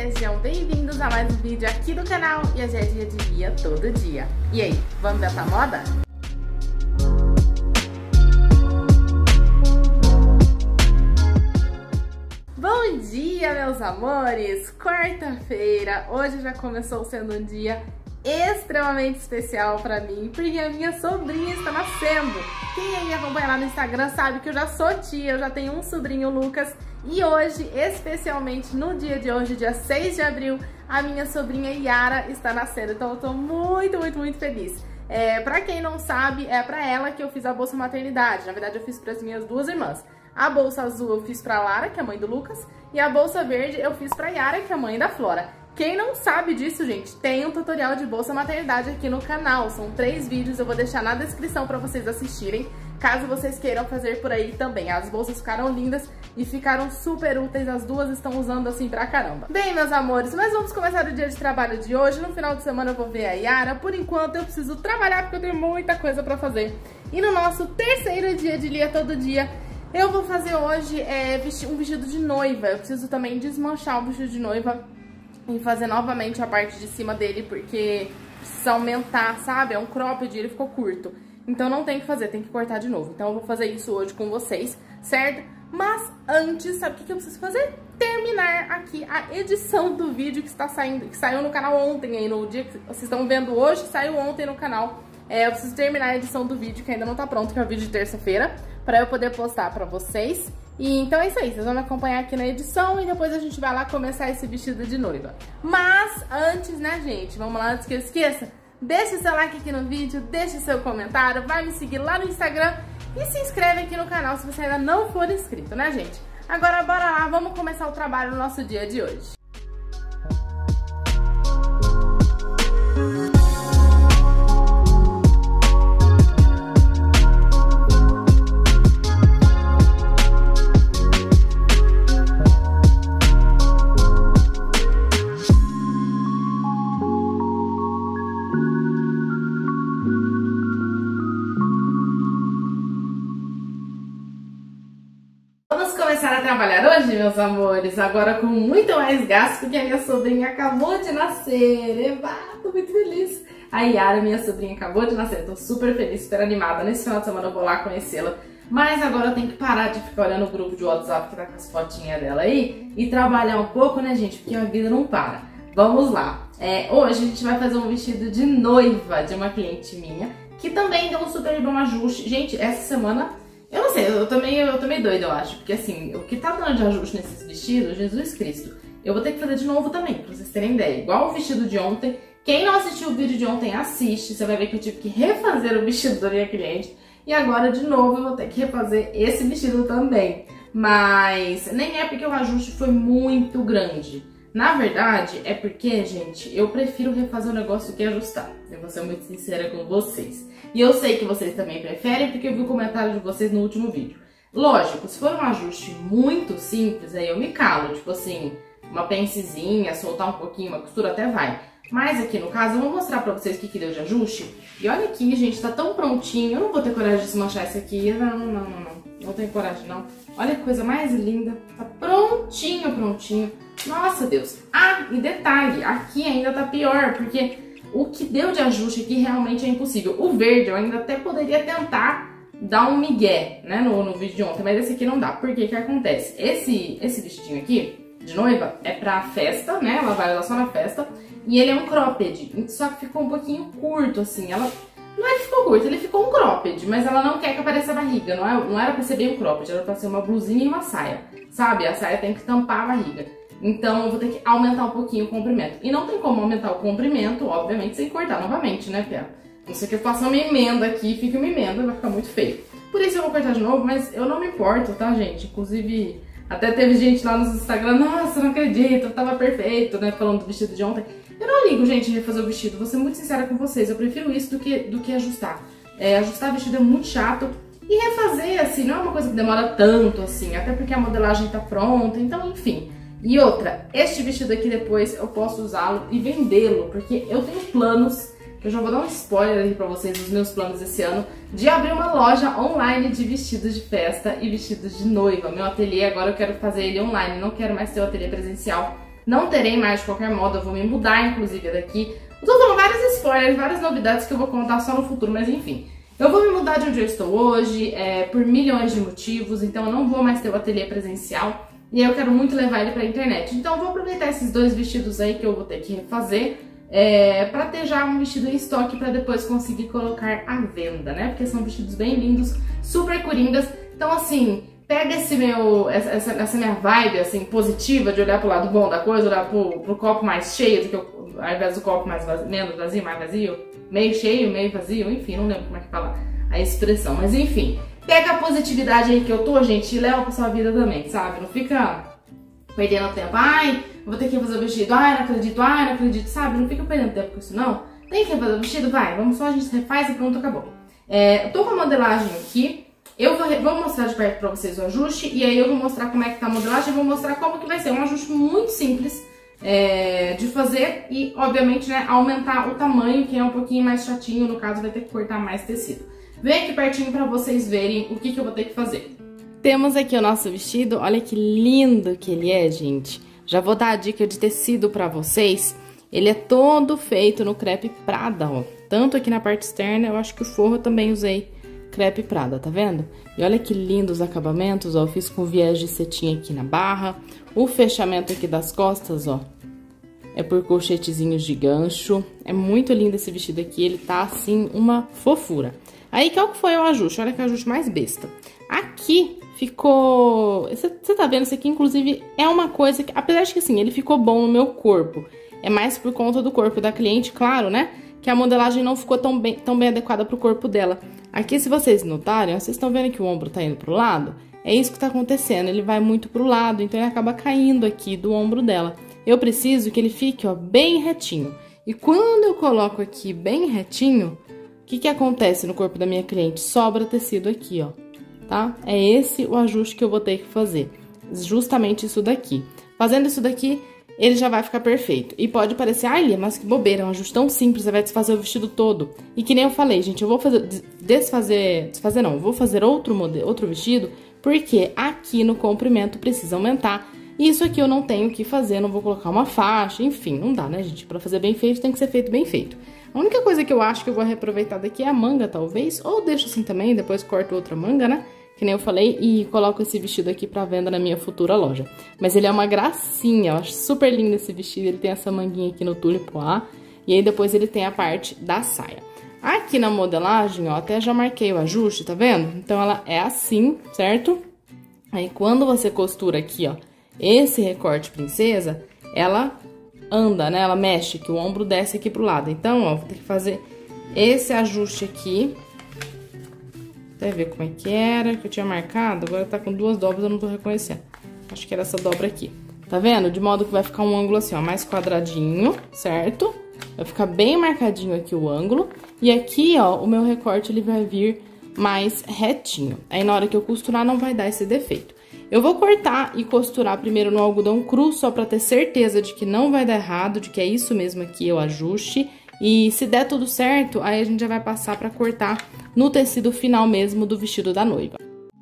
sejam bem-vindos a mais um vídeo aqui do canal. E hoje é dia de Lia todo dia. E aí, vamos ver essa moda? Bom dia, meus amores! Quarta-feira, hoje já começou sendo um dia extremamente especial pra mim, porque a minha sobrinha está nascendo. Quem aí me acompanha lá no Instagram sabe que eu já sou tia, eu já tenho um sobrinho, Lucas, e hoje, especialmente no dia de hoje, dia 6 de abril, a minha sobrinha Yara está nascendo, então eu tô muito feliz. Pra quem não sabe, é pra ela que eu fiz a bolsa maternidade. Na verdade, eu fiz pras minhas duas irmãs. A bolsa azul eu fiz pra Lara, que é a mãe do Lucas, e a bolsa verde eu fiz pra Yara, que é a mãe da Flora. Quem não sabe disso, gente, tem um tutorial de bolsa maternidade aqui no canal. São 3 vídeos, eu vou deixar na descrição pra vocês assistirem, caso vocês queiram fazer por aí também. As bolsas ficaram lindas e ficaram super úteis, as duas estão usando assim pra caramba. Bem, meus amores, mas vamos começar o dia de trabalho de hoje. No final de semana eu vou ver a Yara. Por enquanto eu preciso trabalhar porque eu tenho muita coisa pra fazer. E no nosso terceiro dia de Lia todo dia, eu vou fazer hoje um vestido de noiva. Eu preciso também desmanchar o vestido de noiva e fazer novamente a parte de cima dele, porque precisa aumentar, sabe? É um cropped, ele ficou curto. Então não tem que fazer, tem que cortar de novo. Então eu vou fazer isso hoje com vocês, certo? Mas antes, sabe o que eu preciso fazer? Terminar aqui a edição do vídeo que está saindo, que saiu no canal ontem, aí no dia que vocês estão vendo hoje, saiu ontem no canal. Eu preciso terminar a edição do vídeo, que ainda não tá pronto, que é o vídeo de terça-feira, pra eu poder postar pra vocês. E então é isso aí, vocês vão me acompanhar aqui na edição e depois a gente vai lá começar esse vestido de noiva. Mas antes, né, gente, vamos lá, antes que eu esqueça, deixa seu like aqui no vídeo, deixa seu comentário, vai me seguir lá no Instagram e se inscreve aqui no canal se você ainda não for inscrito, né, gente? Agora bora lá, vamos começar o trabalho no nosso dia de hoje. Começar a trabalhar hoje, meus amores, agora com muito mais gasto, porque a minha sobrinha acabou de nascer. Eba, tô muito feliz. A Yara, minha sobrinha, acabou de nascer, tô super feliz, super animada. Nesse final de semana eu vou lá conhecê-la, mas agora eu tenho que parar de ficar olhando o grupo de WhatsApp que tá com as fotinhas dela aí e trabalhar um pouco, né, gente, porque a vida não para. Vamos lá. Hoje a gente vai fazer um vestido de noiva de uma cliente minha, que também deu um super bom ajuste. Gente, essa semana... eu não sei, eu tô meio doida, eu acho, porque assim, o que tá dando de ajuste nesses vestidos, Jesus Cristo, eu vou ter que fazer de novo também, pra vocês terem ideia. Igual o vestido de ontem, quem não assistiu o vídeo de ontem, assiste, você vai ver que eu tive que refazer o vestido da minha cliente, e agora de novo eu vou ter que refazer esse vestido também. Mas nem é porque o ajuste foi muito grande. Na verdade, é porque, gente, eu prefiro refazer o negócio do que ajustar. Eu vou ser muito sincera com vocês. E eu sei que vocês também preferem, porque eu vi o comentário de vocês no último vídeo. Lógico, se for um ajuste muito simples, aí eu me calo. Tipo assim, uma pencezinha, soltar um pouquinho, uma costura até vai. Mas aqui no caso, eu vou mostrar pra vocês o que deu de ajuste. E olha aqui, gente, tá tão prontinho. Eu não vou ter coragem de desmanchar isso aqui. Não tenho coragem, não. Olha que coisa mais linda. Tá prontinho. Nossa, Deus. Ah, e detalhe, aqui ainda tá pior, porque o que deu de ajuste aqui realmente é impossível. O verde eu ainda até poderia tentar dar um migué, né, no vídeo de ontem, mas esse aqui não dá. Por que que acontece? Esse vestidinho aqui, de noiva, é pra festa, né, ela vai usar só na festa, e ele é um cropped, só que ficou um pouquinho curto, assim, não é que ficou curto, ele ficou um cropped, mas ela não quer que apareça a barriga, não era pra ser bem um cropped, era pra ser uma blusinha e uma saia, sabe? A saia tem que tampar a barriga. Então eu vou ter que aumentar um pouquinho o comprimento. E não tem como aumentar o comprimento, obviamente, sem cortar novamente, né, Pia? Não sei que eu faça uma emenda aqui, fica uma emenda, vai ficar muito feio. Por isso eu vou cortar de novo, mas eu não me importo, tá, gente? Inclusive, até teve gente lá nos Instagram, nossa, não acredito, tava perfeito, né, falando do vestido de ontem. Eu não ligo, gente, refazer o vestido, vou ser muito sincera com vocês, eu prefiro isso do que ajustar. Ajustar vestido é muito chato. E refazer, assim, não é uma coisa que demora tanto, assim, até porque a modelagem tá pronta, então, enfim. E outra, este vestido aqui depois eu posso usá-lo e vendê-lo, porque eu tenho planos, que eu já vou dar um spoiler aqui pra vocês dos meus planos esse ano, de abrir uma loja online de vestidos de festa e vestidos de noiva. Meu ateliê agora eu quero fazer ele online, não quero mais ter o ateliê presencial. Não terei mais de qualquer modo, eu vou me mudar inclusive daqui. Eu tô dando vários spoilers, várias novidades que eu vou contar só no futuro, mas enfim. Eu vou me mudar de onde eu estou hoje, por milhões de motivos, então eu não vou mais ter o ateliê presencial. E eu quero muito levar ele pra internet. Então eu vou aproveitar esses 2 vestidos aí que eu vou ter que refazer, pra ter já um vestido em estoque pra depois conseguir colocar à venda, né? Porque são vestidos bem lindos, super coringas. Então assim, pega essa minha vibe assim, positiva de olhar pro lado bom da coisa, olhar pro copo mais cheio do que ao invés do copo menos vazio, mais vazio, meio cheio, meio vazio, enfim, não lembro como é que fala a expressão, mas enfim. Pega a positividade aí que eu tô, gente, e leva pra sua vida também, sabe? Não fica perdendo tempo. Ai, vou ter que fazer o vestido. Ai, não acredito, sabe? Não fica perdendo tempo com isso, não. Tem que fazer o vestido? Vai, vamos só, a gente refaz e pronto, acabou. Eu tô com a modelagem aqui. Eu vou mostrar de perto pra vocês o ajuste. E aí eu vou mostrar como é que tá a modelagem. E vou mostrar como que vai ser. Um ajuste muito simples de fazer. E, obviamente, né, aumentar o tamanho, que é um pouquinho mais chatinho. No caso, vai ter que cortar mais tecido. Vem aqui pertinho pra vocês verem o que eu vou ter que fazer. Temos aqui o nosso vestido, olha que lindo que ele é, gente. Já vou dar a dica de tecido pra vocês. Ele é todo feito no crepe Prada, ó. Tanto aqui na parte externa, eu acho que o forro eu também usei crepe Prada, tá vendo? E olha que lindo os acabamentos, ó. Eu fiz com viés de cetim aqui na barra. O fechamento aqui das costas, ó, é por colchetezinhos de gancho. É muito lindo esse vestido aqui, ele tá assim, uma fofura. Aí, qual que foi o ajuste? Olha que ajuste mais besta. Aqui ficou... Você tá vendo? Isso aqui, inclusive, é uma coisa que... Apesar de que, assim, ele ficou bom no meu corpo. É mais por conta do corpo da cliente, claro, né? Que a modelagem não ficou tão bem adequada pro corpo dela. Aqui, se vocês notarem, ó, vocês estão vendo que o ombro tá indo pro lado? É isso que tá acontecendo. Ele vai muito pro lado, então ele acaba caindo aqui do ombro dela. Eu preciso que ele fique, ó, bem retinho. E quando eu coloco aqui bem retinho... O que acontece no corpo da minha cliente? Sobra tecido aqui, ó, tá? É esse o ajuste que eu vou ter que fazer. Justamente isso daqui. Fazendo isso daqui, ele já vai ficar perfeito. E pode parecer, ai, Lia, mas que bobeira, é um ajuste tão simples, você vai desfazer o vestido todo. E que nem eu falei, gente, eu vou vou fazer outro vestido, porque aqui no comprimento precisa aumentar. E isso aqui eu não tenho que fazer, não vou colocar uma faixa, enfim, não dá, né, gente? Pra fazer bem feito, tem que ser feito bem feito. A única coisa que eu acho que eu vou reaproveitar daqui é a manga, talvez, ou deixo assim também, depois corto outra manga, né? Que nem eu falei, e coloco esse vestido aqui pra venda na minha futura loja. Mas ele é uma gracinha, eu acho super lindo esse vestido, ele tem essa manguinha aqui no tule pois, e aí depois ele tem a parte da saia. Aqui na modelagem, ó, até já marquei o ajuste, tá vendo? Então ela é assim, certo? Aí quando você costura aqui, ó, esse recorte princesa, ela anda, né? Ela mexe, que o ombro desce aqui pro lado. Então, ó, vou ter que fazer esse ajuste aqui. Até ver como é que era, que eu tinha marcado. Agora tá com 2 dobras, eu não tô reconhecendo. Acho que era essa dobra aqui. Tá vendo? De modo que vai ficar um ângulo assim, ó, mais quadradinho, certo? Vai ficar bem marcadinho aqui o ângulo. E aqui, ó, o meu recorte, ele vai vir mais retinho. Aí, na hora que eu costurar, não vai dar esse defeito. Eu vou cortar e costurar primeiro no algodão cru, só pra ter certeza de que não vai dar errado, de que é isso mesmo aqui, o ajuste. E se der tudo certo, aí a gente já vai passar pra cortar no tecido final mesmo do vestido da noiva.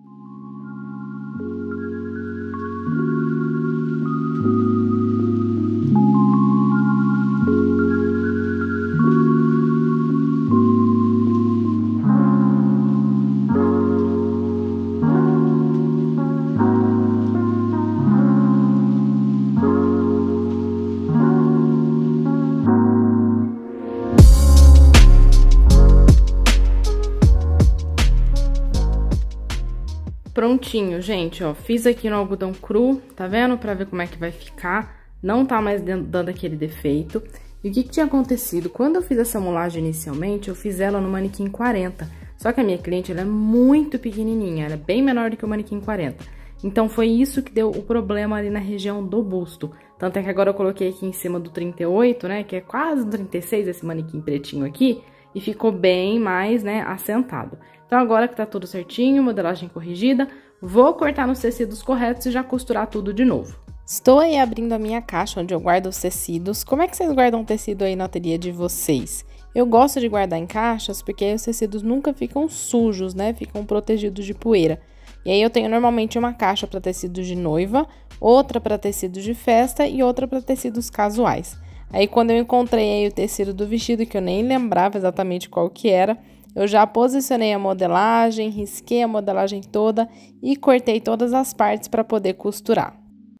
Prontinho, gente, ó, fiz aqui no algodão cru, tá vendo? Pra ver como é que vai ficar, não tá mais dando aquele defeito. E o que tinha acontecido? Quando eu fiz essa molagem inicialmente, eu fiz ela no manequim 40, só que a minha cliente, ela é muito pequenininha, ela é bem menor do que o manequim 40. Então, foi isso que deu o problema ali na região do busto. Tanto é que agora eu coloquei aqui em cima do 38, né, que é quase um 36 esse manequim pretinho aqui, e ficou bem mais, né, assentado. Então, agora que tá tudo certinho, modelagem corrigida, vou cortar nos tecidos corretos e já costurar tudo de novo. Estou aí abrindo a minha caixa onde eu guardo os tecidos. Como é que vocês guardam tecido aí na ateliê de vocês? Eu gosto de guardar em caixas porque aí os tecidos nunca ficam sujos, né? Ficam protegidos de poeira. E aí eu tenho normalmente uma caixa para tecidos de noiva, outra para tecidos de festa e outra para tecidos casuais. Aí quando eu encontrei aí o tecido do vestido, que eu nem lembrava exatamente qual que era, eu já posicionei a modelagem, risquei a modelagem toda e cortei todas as partes para poder costurar.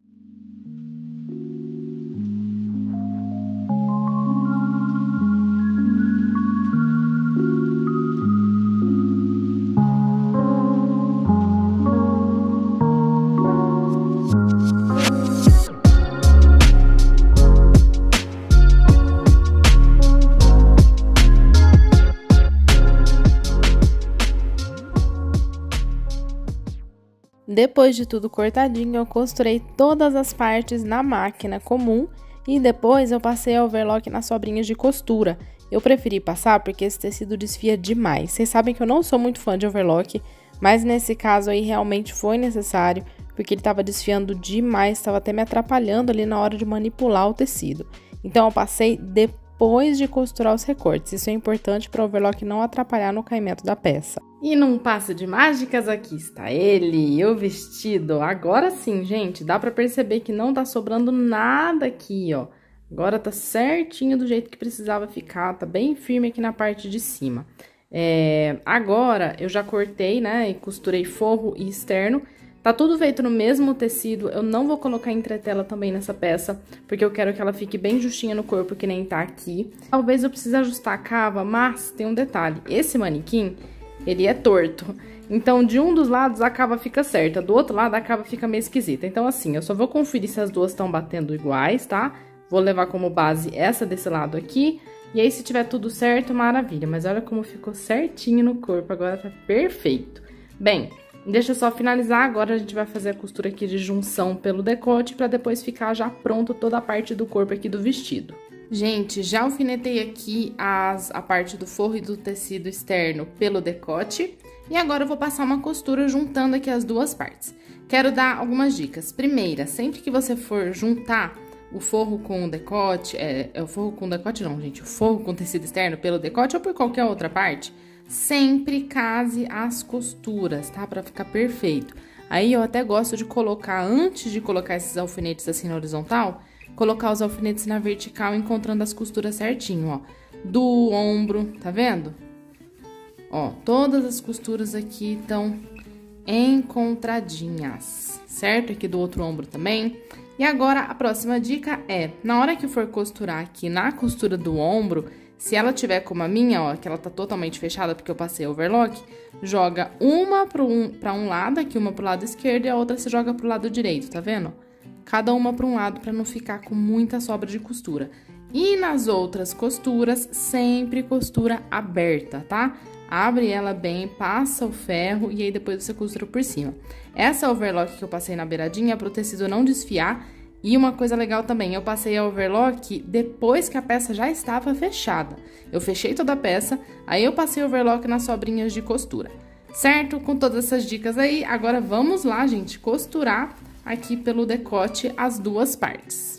Depois de tudo cortadinho, eu costurei todas as partes na máquina comum e depois eu passei a overlock nas sobrinhas de costura. Eu preferi passar porque esse tecido desfia demais. Vocês sabem que eu não sou muito fã de overlock, mas nesse caso aí realmente foi necessário, porque ele estava desfiando demais, estava até me atrapalhando ali na hora de manipular o tecido. Então eu passei depois de costurar os recortes. Isso é importante para o overlock não atrapalhar no caimento da peça. E num passo de mágicas, aqui está ele, o vestido. Agora sim, gente, dá pra perceber que não tá sobrando nada aqui, ó. Agora tá certinho do jeito que precisava ficar, tá bem firme aqui na parte de cima. Agora eu já cortei, né, e costurei forro e externo. Tá tudo feito no mesmo tecido, eu não vou colocar entretela também nessa peça, porque eu quero que ela fique bem justinha no corpo, que nem tá aqui. Talvez eu precise ajustar a cava, mas tem um detalhe, esse manequim, ele é torto, então de um dos lados a cava fica certa, do outro lado a cava fica meio esquisita. Então assim, eu só vou conferir se as duas estão batendo iguais, tá? Vou levar como base essa desse lado aqui, e aí se tiver tudo certo, maravilha. Mas olha como ficou certinho no corpo, agora tá perfeito. Bem, deixa eu só finalizar, agora a gente vai fazer a costura aqui de junção pelo decote, pra depois ficar já pronto toda a parte do corpo aqui do vestido. Gente, já alfinetei aqui a parte do forro e do tecido externo pelo decote. E agora eu vou passar uma costura juntando aqui as duas partes. Quero dar algumas dicas. Primeira, sempre que você for juntar o forro com o decote... o forro com decote não, gente. O forro com tecido externo pelo decote ou por qualquer outra parte, sempre case as costuras, tá? Pra ficar perfeito. Aí eu até gosto de colocar, antes de colocar esses alfinetes assim na horizontal, colocar os alfinetes na vertical, encontrando as costuras certinho, ó. Do ombro, tá vendo? Ó, todas as costuras aqui estão encontradinhas, certo? Aqui do outro ombro também. E agora, a próxima dica é, na hora que for costurar aqui na costura do ombro, se ela tiver como a minha, ó, que ela tá totalmente fechada porque eu passei overlock, joga uma pra um lado, aqui uma pro lado esquerdo e a outra se joga pro lado direito, tá vendo? Cada uma para um lado para não ficar com muita sobra de costura. E nas outras costuras, sempre costura aberta, tá? Abre ela bem, passa o ferro e aí depois você costura por cima. Essa overlock que eu passei na beiradinha é para o tecido não desfiar. E uma coisa legal também, eu passei a overlock depois que a peça já estava fechada. Eu fechei toda a peça, aí eu passei overlock nas sobrinhas de costura. Certo? Com todas essas dicas aí, agora vamos lá, gente, costurar aqui pelo decote as duas partes.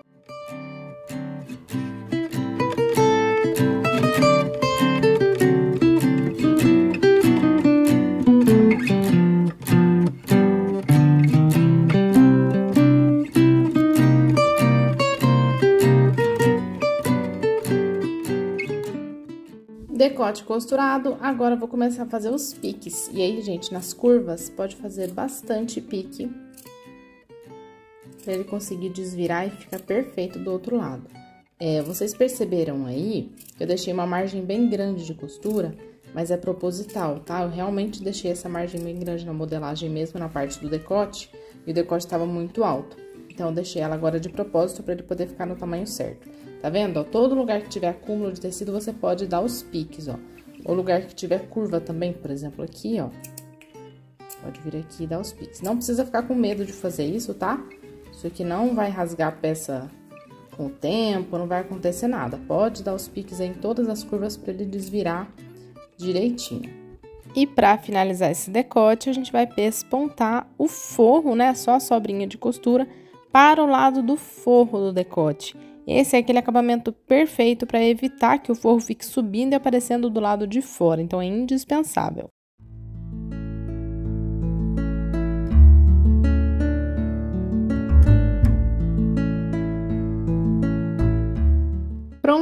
Decote costurado, agora eu vou começar a fazer os piques. E aí, gente, nas curvas, pode fazer bastante pique, pra ele conseguir desvirar e ficar perfeito do outro lado. Vocês perceberam aí que eu deixei uma margem bem grande de costura, mas é proposital, tá? Eu realmente deixei essa margem bem grande na modelagem mesmo, na parte do decote, e o decote estava muito alto. Então, eu deixei ela agora de propósito para ele poder ficar no tamanho certo. Tá vendo? Ó, todo lugar que tiver acúmulo de tecido, você pode dar os piques, ó. O lugar que tiver curva também, por exemplo, aqui, ó. Pode vir aqui e dar os piques. Não precisa ficar com medo de fazer isso, tá? Isso aqui não vai rasgar a peça com o tempo, não vai acontecer nada. Pode dar os piques aí em todas as curvas para ele desvirar direitinho. E para finalizar esse decote, a gente vai pespontar o forro, né? Só a sobrinha de costura para o lado do forro do decote. Esse é aquele acabamento perfeito para evitar que o forro fique subindo e aparecendo do lado de fora, então é indispensável.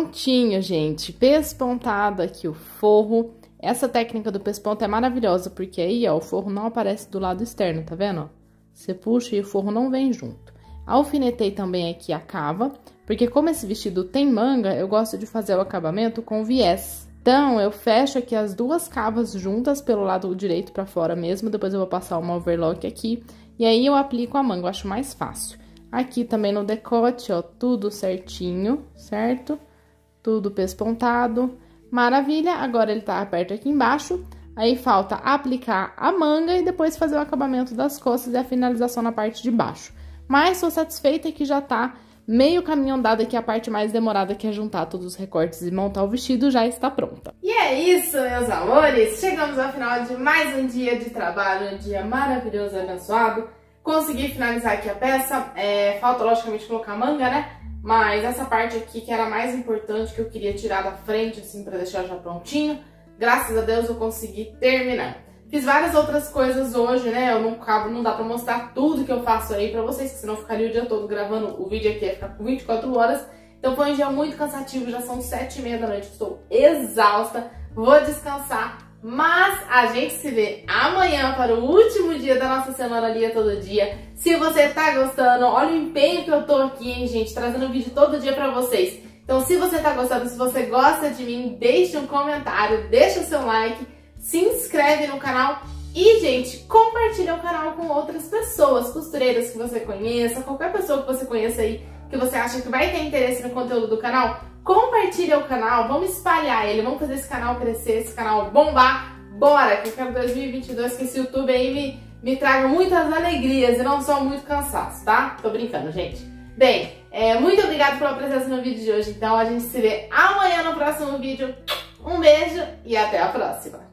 Prontinho, gente. Pespontado aqui o forro. Essa técnica do pesponto é maravilhosa, porque aí, ó, o forro não aparece do lado externo, tá vendo? Você puxa e o forro não vem junto. Alfinetei também aqui a cava, porque como esse vestido tem manga, eu gosto de fazer o acabamento com viés. Então, eu fecho aqui as duas cavas juntas pelo lado direito pra fora mesmo, depois eu vou passar uma overlock aqui, e aí eu aplico a manga, eu acho mais fácil. Aqui também no decote, ó, tudo certinho, certo? Tudo pespontado. Maravilha, agora ele tá aberto aqui embaixo, aí falta aplicar a manga e depois fazer o acabamento das costas e a finalização na parte de baixo. Mas tô satisfeita que já tá meio caminho andado aqui, a parte mais demorada que é juntar todos os recortes e montar o vestido já está pronta. E é isso, meus amores, chegamos ao final de mais um dia de trabalho, um dia maravilhoso e abençoado. Consegui finalizar aqui a peça, falta logicamente colocar a manga, né? Mas essa parte aqui que era mais importante, que eu queria tirar da frente, assim, pra deixar já prontinho, graças a Deus eu consegui terminar. Fiz várias outras coisas hoje, né? Eu não dá pra mostrar tudo que eu faço aí pra vocês, que senão eu ficaria o dia todo gravando o vídeo aqui, ia ficar por 24 horas. Então foi um dia muito cansativo, já são 7h30 da noite, estou exausta, vou descansar. Mas a gente se vê amanhã para o último dia da nossa semana Lia Todo Dia. Se você tá gostando, olha o empenho que eu tô aqui, hein, gente, trazendo vídeo todo dia pra vocês. Então se você tá gostando, se você gosta de mim, deixe um comentário, deixa o seu like, se inscreve no canal e, gente, compartilha o canal com outras pessoas, costureiras que você conheça, qualquer pessoa que você conheça aí, que você acha que vai ter interesse no conteúdo do canal. Compartilha o canal, vamos espalhar ele, vamos fazer esse canal crescer, esse canal bombar. Bora, que eu quero 2022 que esse YouTube aí me traga muitas alegrias e não só muito cansaço, tá? Tô brincando, gente. Bem, muito obrigada pela presença no vídeo de hoje, então a gente se vê amanhã no próximo vídeo. Um beijo e até a próxima!